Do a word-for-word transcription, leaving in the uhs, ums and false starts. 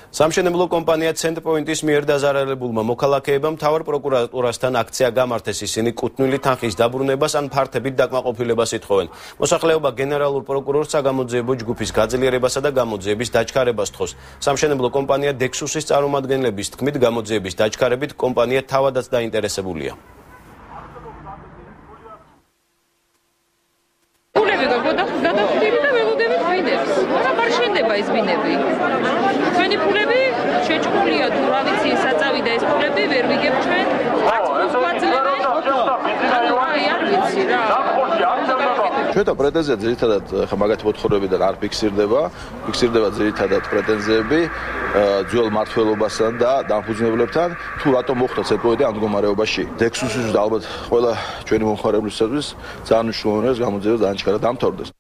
სამშენებლო კომპანია ცენტრპოინტის მიერ დაზარალებულმა მოქალაქეებამ მთავარ პროკურატურასთან აქცია გამართეს ისინი კუთვნილი თანხის დაბრუნებას ან ფართებით დაკმაყოფილებას ითხოვენ. მოსახლეობა გენერალურ პროკურორს საგამოძიებო ჯგუფის გაძლიერებასა და გამოძიების დაჩქარებას თხოვს. სამშენებლო კომპანია დექსუსის წარმომადგენლების თქმით გამოძიების დაჩქარებით კომპანია თავადაც დაინტერესებულია. ეს ბინები. ჩვენი ფულები შეჭრულია თუ რა ვიცი საწავი და ეს ფულები ვერ ვიგებ ჩვენ. გვაძლევენ. აი არ ვიცი რა. ჩვენთან პრეტენზია ძირითადად ხა მაგათი მოთხოვნებიდან არ ფიქსირდება. ფიქსირდება ძირითადად პრეტენზიები ძველ მმართველობასთან და დამფუძნებლებთან თუ რატომ მოხდა ცენტრპოინტი ამ მდგომარეობაში. დექსუსის და ალბათ ყველა ჩვენი მომხმარებლისათვის ძალიან მნიშვნელოვანია გამოძიება დაჩქარა დამთავრდეს.